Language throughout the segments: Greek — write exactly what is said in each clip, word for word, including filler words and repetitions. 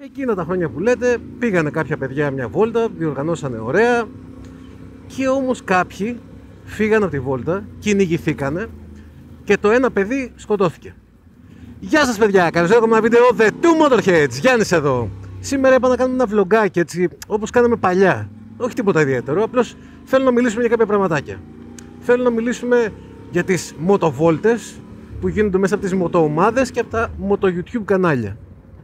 Εκείνα τα χρόνια που λέτε, πήγανε κάποια παιδιά μια βόλτα, διοργανώσανε ωραία, και όμως κάποιοι φύγανε από τη βόλτα, κυνηγηθήκανε και το ένα παιδί σκοτώθηκε. Γεια σας παιδιά, καλώς ήρθατε με ένα βίντεο The Two Motorheads, Γιάννης εδώ. Σήμερα είπα να κάνουμε ένα vlogάκι έτσι, όπως κάναμε παλιά. Όχι τίποτα ιδιαίτερο, απλώς θέλω να μιλήσουμε για κάποια πραγματάκια. Θέλω να μιλήσουμε για τις μοτοβόλτες που γίνονται μέσα από τις μοτοομάδες και από τα μοτο-YouTube κανάλια.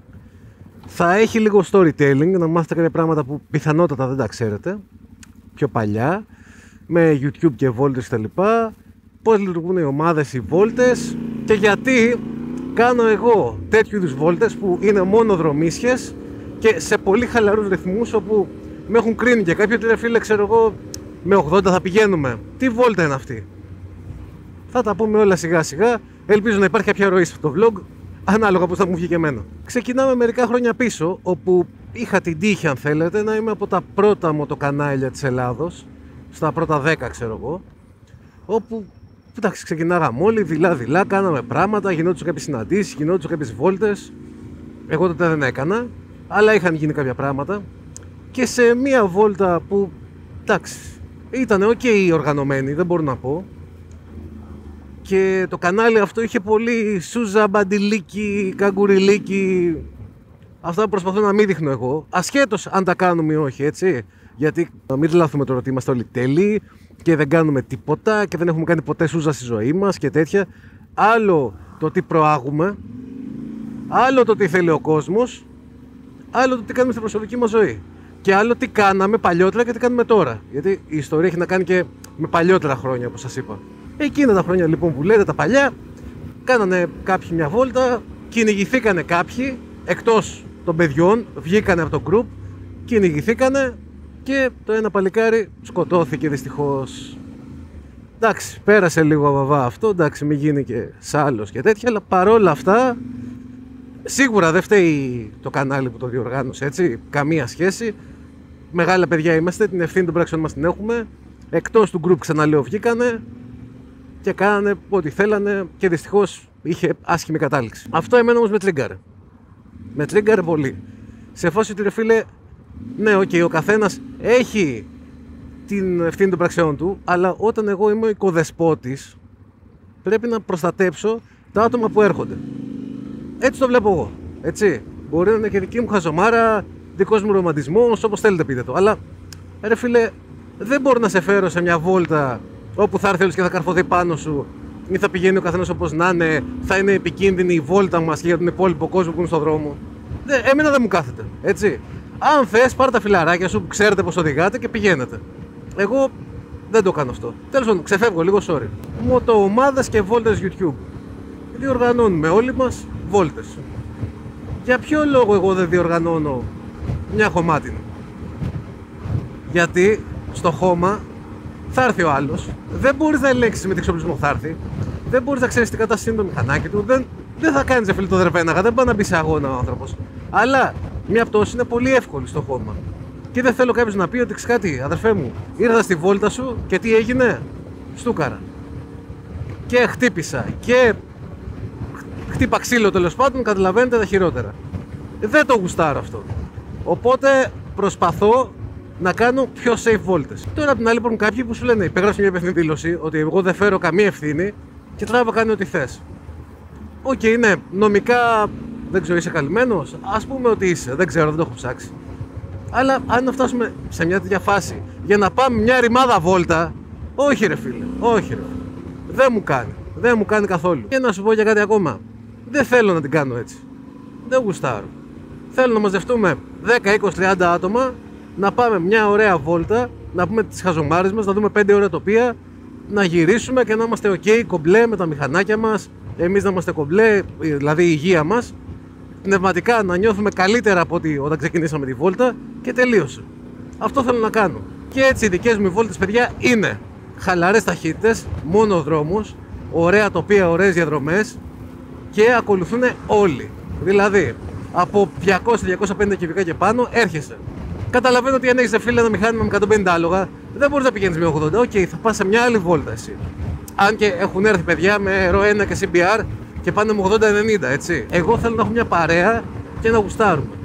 Θα έχει λίγο storytelling, να μάθετε κάποια πράγματα που πιθανότατα δεν τα ξέρετε πιο παλιά, με YouTube και βόλτες κτλ. Πώς λειτουργούν οι ομάδες, οι βόλτες και γιατί κάνω εγώ τέτοιου είδους βόλτες που είναι μόνο δρομίσιες και σε πολύ χαλαρούς ρυθμούς, όπου με έχουν κρίνει και κάποιοι ότι φίλε, ξέρω εγώ, με ογδόντα θα πηγαίνουμε. Τι βόλτα είναι αυτή? Θα τα πούμε όλα σιγά σιγά. Ελπίζω να υπάρχει κάποια ροή σε αυτό το vlog, ανάλογα πώς θα μου βγει και εμένα. Ξεκινάμε μερικά χρόνια πίσω, όπου είχα την τύχη, αν θέλετε, να είμαι από τα πρώτα μοτοκανάλια της Ελλάδος, στα πρώτα δέκα ξέρω εγώ, όπου εντάξει, ξεκινάγαμε όλοι δειλά-δειλά, κάναμε πράγματα, γινόντουσαν κάποιες συναντήσεις, γινόντουσαν κάποιες βόλτες. Εγώ τότε δεν έκανα, αλλά είχαν γίνει κάποια πράγματα. Και σε μία βόλτα που, εντάξει, ήταν ok οργανωμένη, δεν μπορώ να πω. Και το κανάλι αυτό είχε πολύ σούζα, μπαντιλίκι, καγκουριλίκι. Αυτά που προσπαθώ να μην δείχνω εγώ, ασχέτως αν τα κάνουμε ή όχι, έτσι. Γιατί να μην λάθουμε τώρα ότι είμαστε όλοι τέλειοι και δεν κάνουμε τίποτα και δεν έχουμε κάνει ποτέ σούζα στη ζωή μας και τέτοια. Άλλο το τι προάγουμε, άλλο το τι θέλει ο κόσμος, άλλο το τι κάνουμε στην προσωπική μας ζωή. Και άλλο τι κάναμε παλιότερα και τι κάνουμε τώρα. Γιατί η ιστορία έχει να κάνει και με παλιότερα χρόνια, όπως σας είπα. Εκείνα τα χρόνια λοιπόν που λέτε, τα παλιά, κάνανε κάποιοι μια βόλτα, κυνηγηθήκανε κάποιοι, εκτός των παιδιών, βγήκανε από το group, κυνηγηθήκανε και το ένα παλικάρι σκοτώθηκε δυστυχώς. Εντάξει, πέρασε λίγο αβαβά αυτό, εντάξει, μην γίνει και σάλος και τέτοια, αλλά παρόλα αυτά, σίγουρα δεν φταίει το κανάλι που το διοργάνωσε, έτσι, καμία σχέση. Μεγάλα παιδιά είμαστε, την ευθύνη των πράξεων μας την έχουμε. Εκτός του group, ξαναλέω, βγήκανε και κάνανε ό,τι θέλανε και δυστυχώς είχε άσχημη κατάληξη. Αυτό εμένα όμως με τρίγκαρε. Με τρίγκαρε πολύ. Σε φάση ότι ρε φίλε, ναι, οκ, okay, ο καθένας έχει την ευθύνη των πραξιών του, αλλά όταν εγώ είμαι ο οικοδεσπότης, πρέπει να προστατέψω τα άτομα που έρχονται. Έτσι το βλέπω εγώ. Έτσι. Μπορεί να είναι και δική μου χαζομάρα, δικός μου ρομαντισμός, όπως θέλετε πείτε το. Αλλά ρε φίλε, δεν μπορώ να σε φέρω σε μια βόλτα όπου θα έρθει όλος και θα καρφωθεί πάνω σου ή θα πηγαίνει ο καθένας όπως να είναι, θα είναι επικίνδυνη η βόλτα μας και για τον υπόλοιπο κόσμο που είναι στον δρόμο. Δε, εμένα δεν μου κάθεται. Έτσι. Αν θες, πάρε τα φιλαράκια σου που ξέρετε πως οδηγάτε και πηγαίνετε. Εγώ δεν το κάνω αυτό. Τέλος πάντων, ξεφεύγω λίγο, sorry. Μοτοομάδες και βόλτες YouTube. Διοργανώνουμε όλοι μας βόλτες. Για ποιο λόγο εγώ δεν διοργανώνω μια χωμάτινη? Γιατί στο χώμα θα έρθει ο άλλος, δεν μπορείς να ελέγξεις με τι εξοπλισμό θα έρθει, δεν μπορείς να ξέρεις τι κατάσταση είναι το μηχανάκι του, δεν, δεν θα κάνεις φίλε το δερπέναγα, δεν πάει να μπει σε αγώνα ο άνθρωπος. Αλλά μια πτώση είναι πολύ εύκολη στο χώμα. Και δεν θέλω κάποιος να πει ότι ξέρεις κάτι, αδερφέ μου, ήρθα στη βόλτα σου και τι έγινε? Στούκαρα. Και χτύπησα και χτύπα ξύλο, τέλος πάντων, καταλαβαίνετε τα χειρότερα. Δεν το γουστάρω αυτό. Οπότε προσπαθώ να κάνω πιο safe βόλτες. Τώρα απ' την άλλη υπάρχουν κάποιοι που σου λένε, υπέγραψε μια υπεύθυνη δήλωση ότι εγώ δεν φέρω καμία ευθύνη και τράβα κάνει ό,τι θες. Οκ, okay, ναι, νομικά δεν ξέρω, είσαι καλυμμένος. Ας πούμε ότι είσαι, δεν ξέρω, δεν το έχω ψάξει. Αλλά αν να φτάσουμε σε μια τέτοια φάση για να πάμε μια ρημάδα βόλτα, όχι ρε φίλε, όχι ρε φίλε. Δεν μου κάνει, δεν μου κάνει καθόλου. Και να σου πω για κάτι ακόμα. Δεν θέλω να την κάνω έτσι. Δεν γουστάρω. Θέλω να μαζευτούμε δέκα, είκοσι, τριάντα άτομα, να πάμε μια ωραία βόλτα, να πούμε τις χαζομάρες μας, να δούμε πέντε ωραία τοπία, να γυρίσουμε και να είμαστε ok, κομπλέ με τα μηχανάκια μας, εμείς να είμαστε κομπλέ, δηλαδή η υγεία μας, πνευματικά να νιώθουμε καλύτερα από ότι όταν ξεκινήσαμε τη βόλτα και τελείωσε. Αυτό θέλω να κάνω. Και έτσι οι δικές μου βόλτες, παιδιά, είναι χαλαρές ταχύτητες, μόνο δρόμους, ωραία τοπία, ωραίες διαδρομές και ακολουθούν όλοι. Δηλαδή, από διακόσια με διακόσια πενήντα κυβικά και πάνω έρχεσαι. Καταλαβαίνω ότι αν έχεις φίλε ένα μηχάνημα με εκατόν πενήντα άλογα, δεν μπορείς να πηγαίνεις με ογδόντα. Οκ, okay, θα πας σε μια άλλη βόλτα εσύ. Αν και έχουν έρθει παιδιά με Euro ένα και σι μπι αρ και πάνε με ογδόντα ενενήντα, έτσι. Εγώ θέλω να έχω μια παρέα και να γουστάρουμε.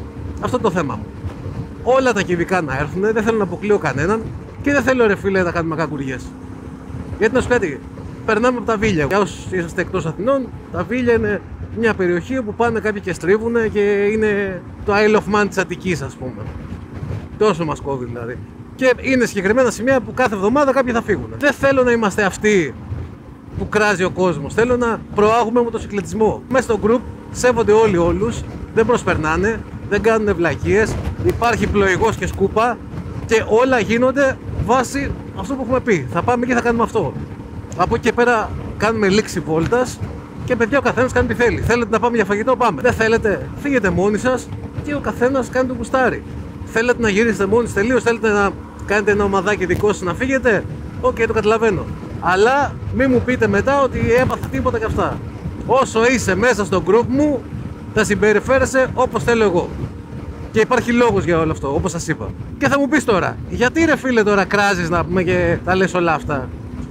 Αυτό είναι το θέμα μου. Όλα τα κυβικά να έρθουν, δεν θέλω να αποκλείω κανέναν και δεν θέλω ρε φίλε να κάνουμε κακουργίες. Γιατί να σου κάτι, περνάμε από τα Βίλια. Για όσους είσαστε εκτός Αθηνών, τα Βίλια είναι μια περιοχή όπου πάνε κάποιοι και στρίβουν και είναι το Isle of Man της Αττικής, ας πούμε. Τόσο μας κόβει δηλαδή. Και είναι συγκεκριμένα σημεία που κάθε εβδομάδα κάποιοι θα φύγουν. Δεν θέλω να είμαστε αυτοί που κράζει ο κόσμος. Θέλω να προάγουμε μοτοσυκλετισμό. Μέσα στο group σέβονται όλοι όλους, δεν προσπερνάνε, δεν κάνουν βλακίες, υπάρχει πλοηγός και σκούπα και όλα γίνονται βάσει αυτό που έχουμε πει. Θα πάμε και θα κάνουμε αυτό. Από εκεί και πέρα κάνουμε λήξη βόλτας και παιδιά ο καθένας κάνει τι θέλει. Θέλετε να πάμε για φαγητό, πάμε. Δεν θέλετε, φύγετε μόνοι σας και ο καθένας κάνει το κουστάρι. Θέλετε να γυρίσετε μόνοι σας τελείως, θέλετε να κάνετε ένα ομαδάκι δικό σας να φύγετε. Οκ, okay, το καταλαβαίνω. Αλλά μην μου πείτε μετά ότι έπαθα τίποτα και αυτά. Όσο είσαι μέσα στο group μου, θα συμπεριφέρεσαι όπως θέλω εγώ. Και υπάρχει λόγος για όλο αυτό, όπως σας είπα. Και θα μου πεις τώρα, γιατί ρε φίλε τώρα κράζεις να πούμε και τα λες όλα αυτά?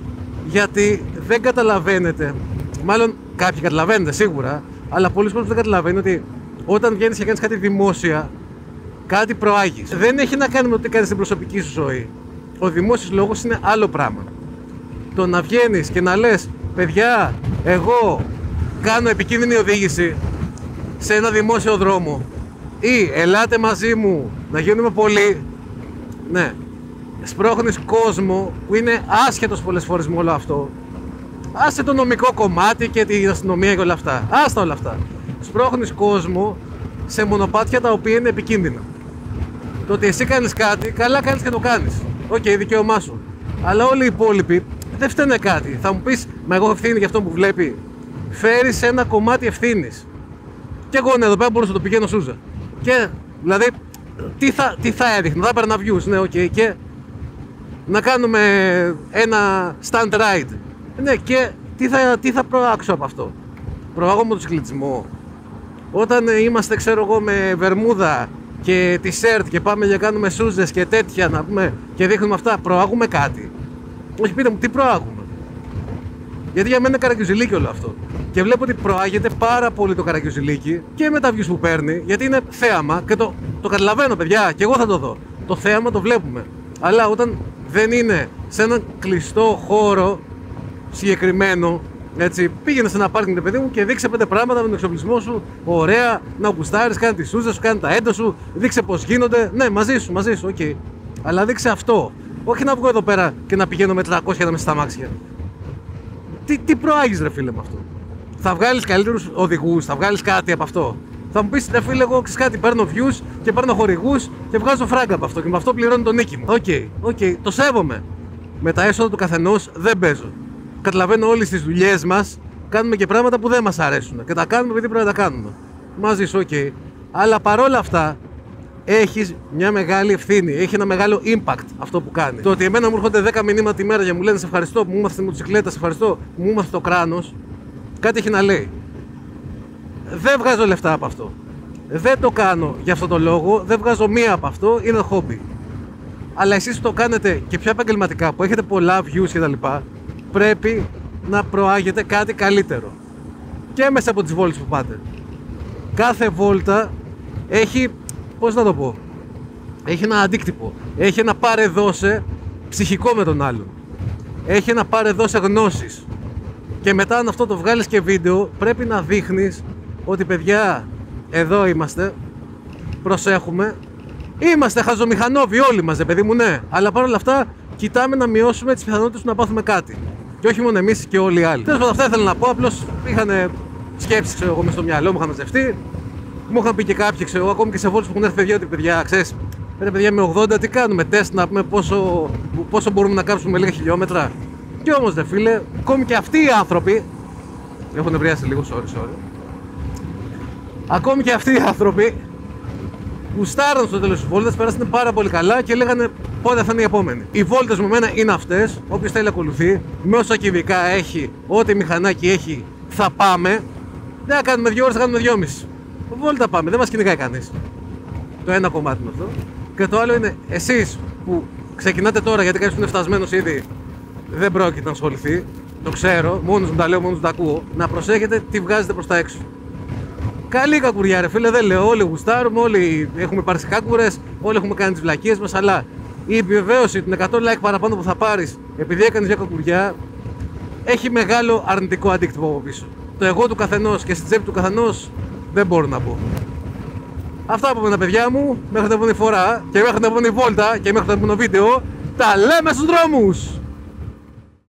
Γιατί δεν καταλαβαίνετε, μάλλον κάποιοι καταλαβαίνετε σίγουρα, αλλά πολλοί κόσμοι δεν καταλαβαίνουν ότι όταν βγαίνεις και κάνεις κάτι δημόσια, κάτι προάγεις. Δεν έχει να κάνει με το τι κάνεις στην προσωπική σου ζωή. Ο δημόσιος λόγος είναι άλλο πράγμα. Το να βγαίνεις και να λες, παιδιά, εγώ κάνω επικίνδυνη οδήγηση σε ένα δημόσιο δρόμο ή ελάτε μαζί μου να γίνουμε πολλοί, ναι, σπρώχνεις κόσμο που είναι άσχετος πολλές φορές με όλο αυτό. Άσε το νομικό κομμάτι και την αστυνομία και όλα αυτά. Άστα όλα αυτά. Σπρώχνεις κόσμο σε μονοπάτια τα οποία είναι επικίνδυνα. Το ότι εσύ κάνεις κάτι, καλά κάνεις και το κάνεις. Οκ, okay, δικαίωμά σου. Αλλά όλοι οι υπόλοιποι δεν φταίνε κάτι. Θα μου πεις, μα εγώ έχω ευθύνη για αυτό που βλέπει. Φέρεις ένα κομμάτι ευθύνης. Και εγώ ναι, εδώ πέρα μπορούσα να το πηγαίνω σούζα. Και δηλαδή, τι θα, τι θα έδειχνε, θα έπαιρνα views, ναι, οκ. Okay, και να κάνουμε ένα stand ride. Ναι, και τι θα, τι θα προάξω από αυτό? Προάγω μοτοσυκλετισμό. Όταν είμαστε, ξέρω εγώ, με βερμούδα και t-shirt και πάμε για κάνουμε σούζες και τέτοια να πούμε και δείχνουμε αυτά, προάγουμε κάτι? Όχι, πείτε μου, τι προάγουμε? Γιατί για μένα είναι καρακιουζιλίκι όλο αυτό. Και βλέπω ότι προάγεται πάρα πολύ το καρακιουζιλίκι και με τα views που παίρνει, γιατί είναι θέαμα και το, το καταλαβαίνω, παιδιά, και εγώ θα το δω. Το θέαμα το βλέπουμε. Αλλά όταν δεν είναι σε έναν κλειστό χώρο συγκεκριμένο, έτσι, πήγαινε σε ένα πάρκινγκ, παιδί μου, και δείξε πέντε πράγματα με τον εξοπλισμό σου. Ωραία, να γουστάρεις, κάνει τη σούζα σου, κάνει τα έντο σου, δείξε πώς γίνονται. Ναι, μαζί σου, μαζί σου, οκ. Okay. Αλλά δείξε αυτό. Όχι να βγω εδώ πέρα και να πηγαίνω με τριακόσια να με στα μάξια. Τι, τι προάγεις ρε φίλε με αυτό? Θα βγάλεις καλύτερους οδηγούς, θα βγάλεις κάτι από αυτό? Θα μου πεις ρε φίλε, εγώ ξέρεις κάτι, παίρνω views και παίρνω χορηγούς και βγάζω φράγκα από αυτό και με αυτό πληρώνω τον νίκη μου. Οκ, okay, οκ, okay, το σέβομαι. Με τα έσοδα του καθενός δεν παίζω. Καταλαβαίνω όλες τις δουλειές μας κάνουμε και πράγματα που δεν μας αρέσουν και τα κάνουμε επειδή πρέπει να τα κάνουμε. Μαζί σου, οκ. Okay. Αλλά παρόλα αυτά έχεις μια μεγάλη ευθύνη, έχει ένα μεγάλο impact αυτό που κάνει. Το ότι εμένα μου έρχονται δέκα μηνύματα τη μέρα και μου λένε σε ευχαριστώ που μου έμαθες τη μοτοσυκλέτα, σε ευχαριστώ που μου έμαθες το κράνος, κάτι έχει να λέει. Δεν βγάζω λεφτά από αυτό. Δεν το κάνω για αυτό το λόγο, δεν βγάζω μία από αυτό, είναι χόμπι. Αλλά εσείς που το κάνετε και πιο επαγγελματικά, που έχετε πολλά views κτλ., πρέπει να προάγετε κάτι καλύτερο. Και μέσα από τις βόλτες που πάτε. Κάθε βόλτα έχει, πώς να το πω, έχει ένα αντίκτυπο. Έχει ένα πάρε δώσε ψυχικό με τον άλλον. Έχει ένα πάρε δώσε γνώσεις. Και μετά αν αυτό το βγάλεις και βίντεο, πρέπει να δείχνεις ότι παιδιά, εδώ είμαστε, προσέχουμε. Είμαστε χαζομηχανόβοι όλοι μας, παιδί μου, ναι. Αλλά παρόλα αυτά κοιτάμε να μειώσουμε τις πιθανότητες να πάθουμε κάτι. Και όχι μόνο εμείς και όλοι οι άλλοι. Τέλος πάντων, αυτά ήθελα να πω. Απλώς είχαν σκέψεις, ξέρω εγώ, μες στο μυαλό μου, είχαν μαζευτεί. Μου είχαν πει και κάποιοι, ξέρω εγώ, ακόμη και σε βόλτες που έχουν έρθει παιδιά, ότι παιδιά, ξέρεις, ρε παιδιά με ογδόντα τι κάνουμε, τεστ να πούμε πόσο, πόσο μπορούμε να κάψουμε με λίγα χιλιόμετρα. Και όμως, δε φίλε, ακόμη και αυτοί οι άνθρωποι. Έχουν εμπριάσει λίγο, sorry, sorry. Ακόμη και αυτοί οι άνθρωποι γουστάραν στο τέλος της βόλτας, πέρασαν πάρα πολύ καλά και λέγανε πότε θα είναι η επόμενη. Οι βόλτες με μένα είναι αυτές. Όποιος θέλει ακολουθεί, με όσα κυβικά έχει, ό,τι μηχανάκι έχει, θα πάμε. Δεν θα κάνουμε δύο ώρες, θα κάνουμε δυόμιση. Βόλτα πάμε, δεν μας κυνηγάει κανείς. Το ένα κομμάτι είναι αυτό. Και το άλλο είναι εσείς που ξεκινάτε τώρα, γιατί κανείς που είναι φτασμένος ήδη δεν πρόκειται να ασχοληθεί. Το ξέρω, μόνος μου τα λέω, μόνος μου τα ακούω. Να προσέχετε τι βγάζετε προς τα έξω. Καλή κακουριά, ρε φίλε, δεν λέω. Όλοι γουστάρουμε, όλοι έχουμε πάρει κάκουρες, όλοι έχουμε κάνει τις βλακίες μας, αλλά η επιβεβαίωση των εκατό like παραπάνω που θα πάρεις επειδή έκανες μια κακουριά έχει μεγάλο αρνητικό αντίκτυπο από πίσω. Το εγώ του καθενός και στη τσέπη του καθενός δεν μπορώ να πω. Αυτά από μένα, παιδιά μου. Μέχρι την επόμενη φορά και μέχρι την επόμενη βόλτα και μέχρι το επόμενο βίντεο. Τα λέμε στους δρόμους!